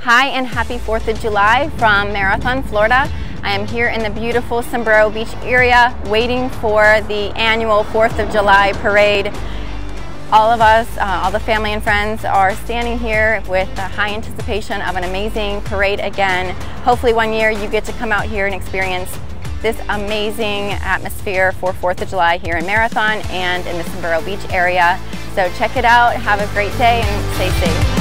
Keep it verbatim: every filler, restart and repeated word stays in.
Hi and happy fourth of July from Marathon, Florida. I am here in the beautiful Sombrero Beach area waiting for the annual fourth of July parade. All of us, uh, all the family and friends are standing here with a high anticipation of an amazing parade again. Hopefully one year you get to come out here and experience this amazing atmosphere for fourth of July here in Marathon and in the Sombrero Beach area. So check it out, have a great day and stay safe.